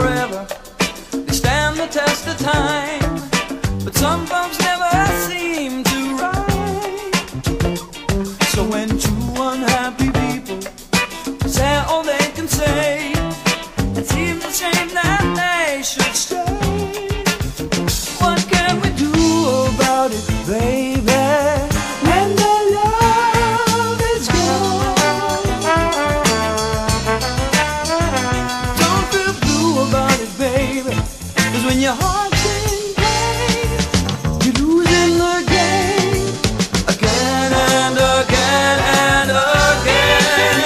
forever. They stand the test of time, but some folks never seem to right. So when two unhappy people say all they can say, it seems a shame that they should stay. What can we do about it, baby? When the love is gone, don't feel blue about it, baby, 'cause when your heart's in pain, you're losing the game again and again and again.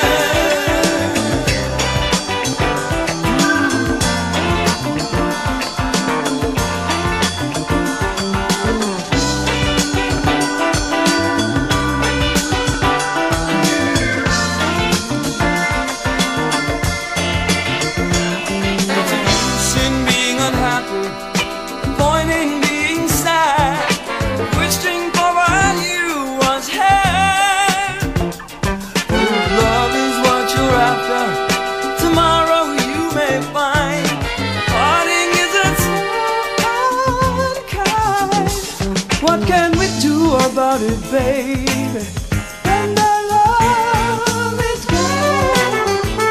What can we do about it, baby? When the love is gone,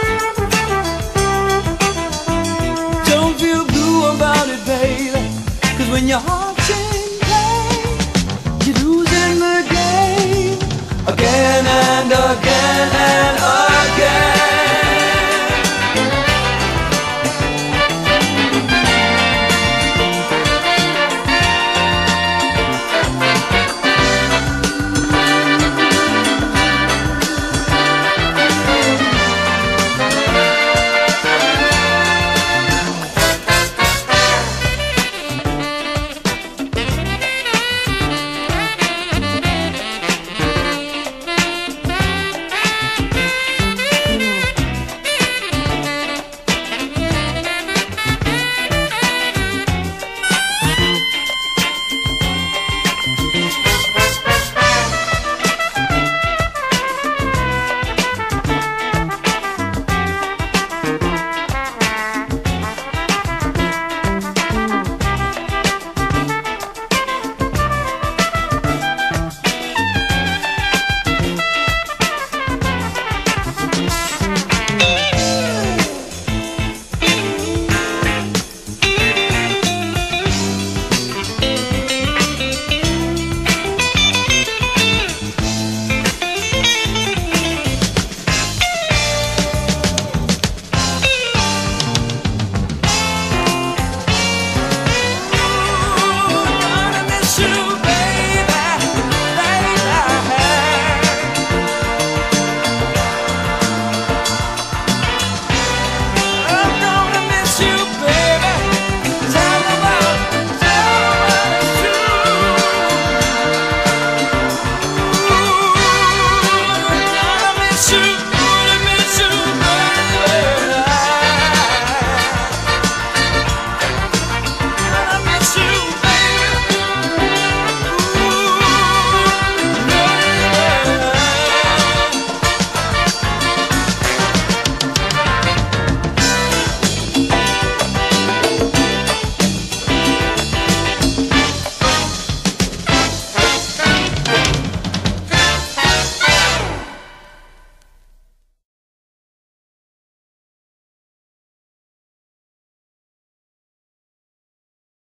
don't feel blue about it, baby, 'cause when your heart's in pain, you're losing the game again and again and again.